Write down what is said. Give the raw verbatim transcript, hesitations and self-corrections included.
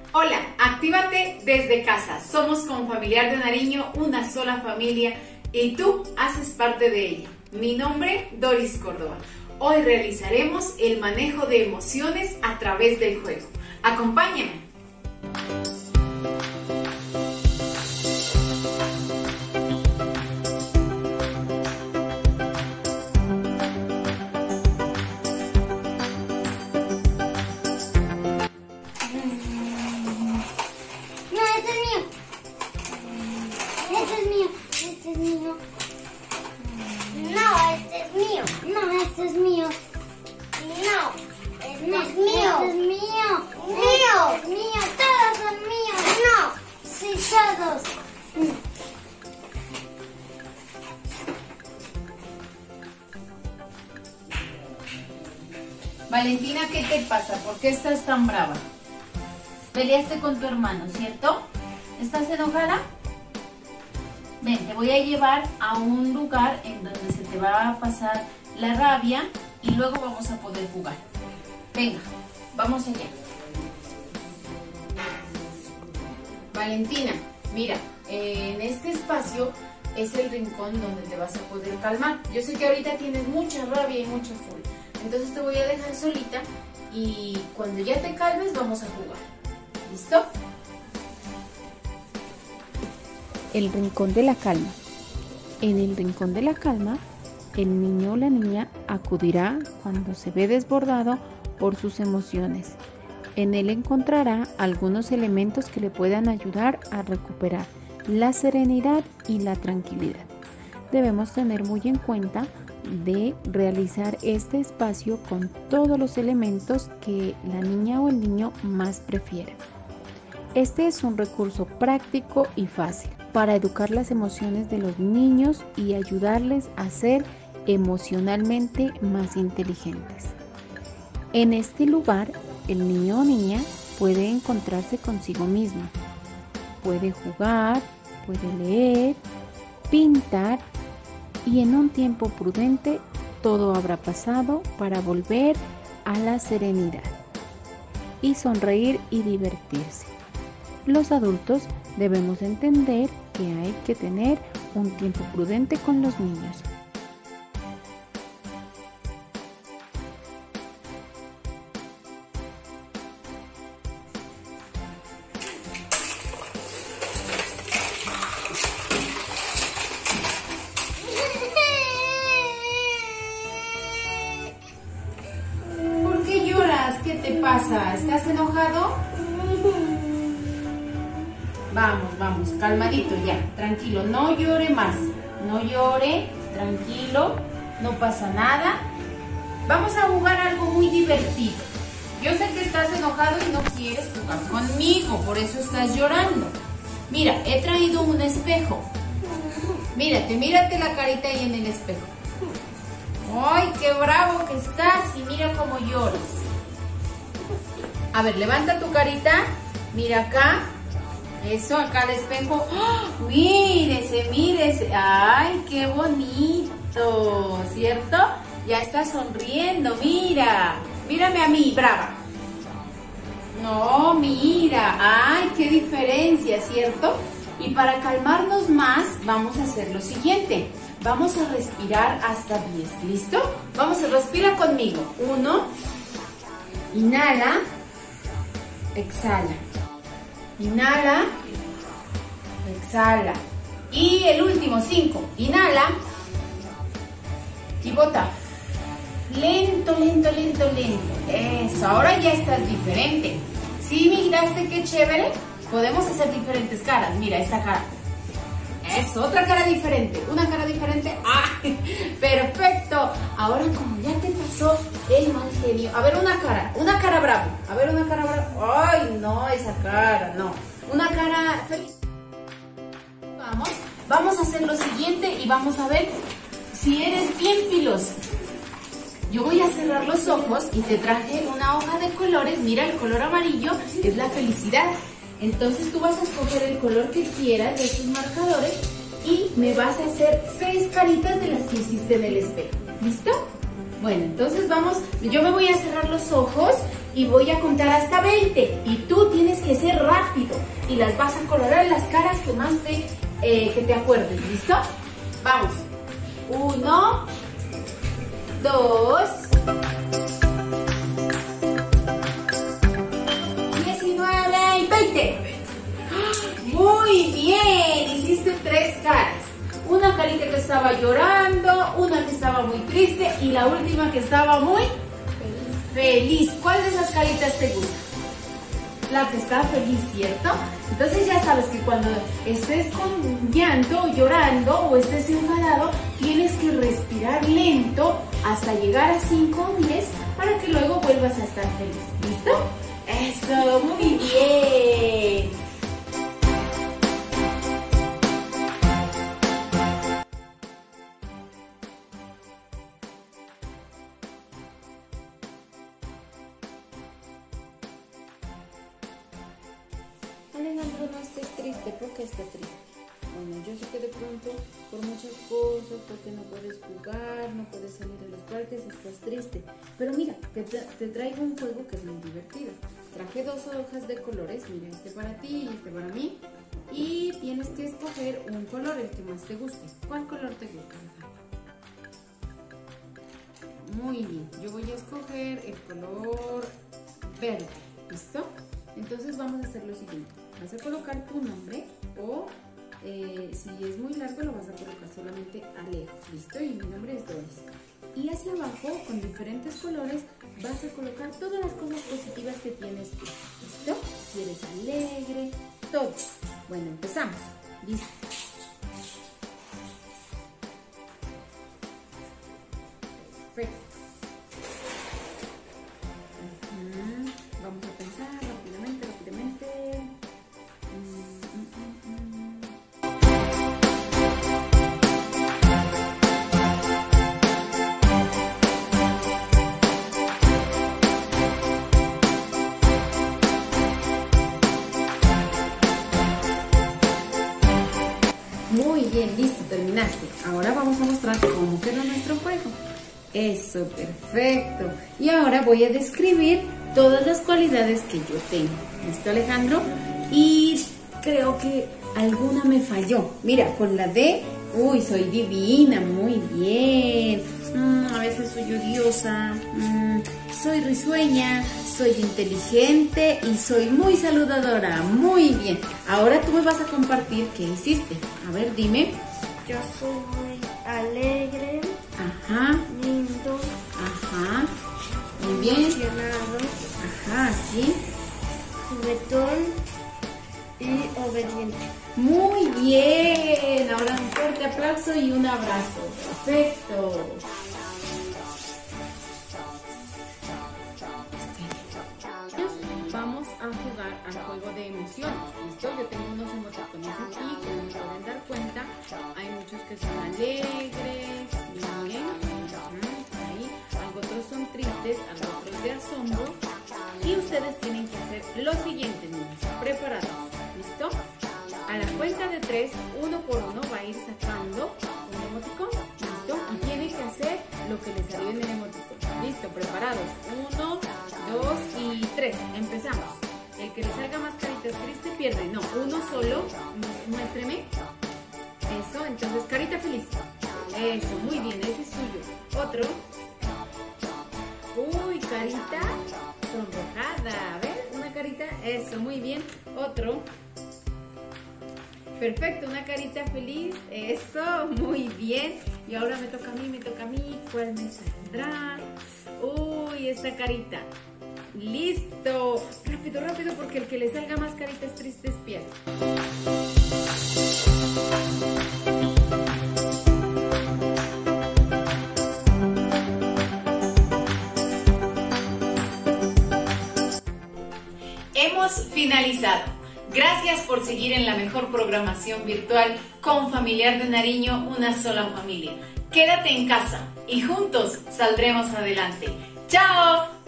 Hola, actívate desde casa. Somos Confamiliar de Nariño, una sola familia y tú haces parte de ella. Mi nombre, Doris Córdoba. Hoy realizaremos el manejo de emociones a través del juego. Acompáñame. Este es mío. No, este es mío. Este es mío. Mío. Este es mío. Todos son míos. No. Sí, todos. Valentina, ¿qué te pasa? ¿Por qué estás tan brava? Peleaste con tu hermano, ¿cierto? ¿Estás enojada? Ven, te voy a llevar a un lugar en donde se te va a pasar la rabia y luego vamos a poder jugar. Venga, vamos allá. Valentina, mira, en este espacio es el rincón donde te vas a poder calmar. Yo sé que ahorita tienes mucha rabia y mucha furia, entonces te voy a dejar solita y cuando ya te calmes vamos a jugar. ¿Listo? El rincón de la calma. En el rincón de la calma, el niño o la niña acudirá cuando se ve desbordado por sus emociones. En él encontrará algunos elementos que le puedan ayudar a recuperar la serenidad y la tranquilidad. Debemos tener muy en cuenta de realizar este espacio con todos los elementos que la niña o el niño más prefieran. Este es un recurso práctico y fácil para educar las emociones de los niños y ayudarles a ser emocionalmente más inteligentes. En este lugar, el niño o niña puede encontrarse consigo mismo. Puede jugar, puede leer, pintar y en un tiempo prudente todo habrá pasado para volver a la serenidad y sonreír y divertirse. Los adultos debemos entender que hay que tener un tiempo prudente con los niños. ¿Por qué lloras? ¿Qué te pasa? ¿Estás enojado? Vamos, vamos, calmadito ya, tranquilo, no llore más, no llore, tranquilo, no pasa nada. Vamos a jugar algo muy divertido. Yo sé que estás enojado y no quieres jugar conmigo, por eso estás llorando. Mira, he traído un espejo. Mírate, mírate la carita ahí en el espejo. ¡Ay, qué bravo que estás! Y mira cómo lloras. A ver, levanta tu carita, mira acá. Eso, acá al espejo. ¡Oh! Mírese, mírese. ¡Ay, qué bonito! ¿Cierto? Ya está sonriendo, mira. Mírame a mí, brava. No, mira. ¡Ay, qué diferencia! ¿Cierto? Y para calmarnos más, vamos a hacer lo siguiente. Vamos a respirar hasta diez. ¿Listo? Vamos a respirar conmigo. Uno. Inhala. Exhala. Inhala, exhala. Y el último, cinco. Inhala y bota. Lento, lento, lento, lento. Eso, ahora ya estás diferente. ¿Sí miraste qué chévere? Podemos hacer diferentes caras. Mira esta cara. Eso, otra cara diferente. Una cara diferente. ¡Ah! Perfecto. Ahora como ya te pasó el mal genio. A ver, una cara. Una cara brava. A ver, una cara brava. ¡Ay, no! Esa cara, no. Una cara feliz. Vamos. Vamos a hacer lo siguiente y vamos a ver si eres bien piloso. Yo voy a cerrar los ojos y te traje una hoja de colores. Mira, el color amarillo es la felicidad. Entonces tú vas a escoger el color que quieras de estos marcadores y me vas a hacer tres caritas de las que hiciste en el espejo. ¿Listo? Bueno, entonces vamos, yo me voy a cerrar los ojos y voy a contar hasta veinte y tú tienes que ser rápido y las vas a colorar en las caras que más te, eh, que te acuerdes, ¿listo? Vamos. Uno, dos, diecinueve y veinte. Muy bien, hiciste tres caras. Una carita que estaba llorando, una que estaba muy triste y la última que estaba muy feliz. ¿Cuál de esas caritas te gusta? La que está feliz, ¿cierto? Entonces ya sabes que cuando estés con llanto, llorando o estés enfadado, tienes que respirar lento hasta llegar a cinco o diez para que luego vuelvas a estar feliz. ¿Listo? Eso, muy bien. Alejandro, no estés triste. ¿Por qué está triste? Bueno, yo sé que de pronto por muchas cosas, porque no puedes jugar, no puedes salir a los parques, estás triste. Pero mira, te, te traigo un juego que es muy divertido. Traje dos hojas de colores, mira, este para ti y este para mí. Y tienes que escoger un color, el que más te guste. ¿Cuál color te gusta, Alejandro? Muy bien, yo voy a escoger el color verde. ¿Listo? Entonces vamos a hacer lo siguiente. Vas a colocar tu nombre o eh, si es muy largo lo vas a colocar solamente Alejo. ¿Listo? Y mi nombre es Doris. Y hacia abajo, con diferentes colores, vas a colocar todas las cosas positivas que tienes tú. ¿Listo? Si eres alegre, todo. Bueno, empezamos. ¿Listo? Perfecto. Uh-huh. Vamos a pensar rápidamente, rápidamente. Muy bien, listo, terminaste. Ahora vamos a mostrar cómo quedó nuestro juego. Eso, perfecto. Y ahora voy a describir todas las cualidades que yo tengo. ¿Listo, Alejandro? Y creo que alguna me falló. Mira, con la D, uy, soy divina, muy bien. Mm, a veces soy odiosa, mm, soy risueña, soy inteligente y soy muy saludadora. Muy bien. Ahora tú me vas a compartir qué hiciste. A ver, dime. Yo soy muy alegre. Ajá. Lindo. Ajá. Muy bien. Emocionado. Ajá, sí. Juguetón y obediente. Muy bien. Ahora un fuerte aplauso y un abrazo. Perfecto. Vamos a jugar al juego de emociones. ¿Listo? Yo tengo unos emoticones aquí, como me pueden dar cuenta. Hay muchos que son alegres, miren, ahí. Otros son tristes, otros de asombro. Y ustedes tienen que hacer lo siguiente, niños. Preparados. ¿Listo? A la cuenta de tres, uno por uno va a ir sacando un emoticón. ¿Listo? Y tiene que hacer lo que les salió en el emoticón. ¿Listo? Preparados. Uno, dos y tres. Empezamos. El que le salga más caritas tristes pierde. No, uno solo. Muéstreme. Eso, entonces carita feliz. Eso, muy bien, ese es suyo. Otro. Uy, carita sonrojada. A ver, una carita. Eso, muy bien. Otro. Perfecto, una carita feliz. Eso, muy bien. Y ahora me toca a mí, me toca a mí. ¿Cuál me saldrá? Uy, esta carita. Listo. Rápido, rápido, porque el que le salga más caritas tristes pierde. Hemos finalizado. Gracias por seguir en la mejor programación virtual con Familiar de Nariño, una sola familia. Quédate en casa y juntos saldremos adelante. ¡Chao!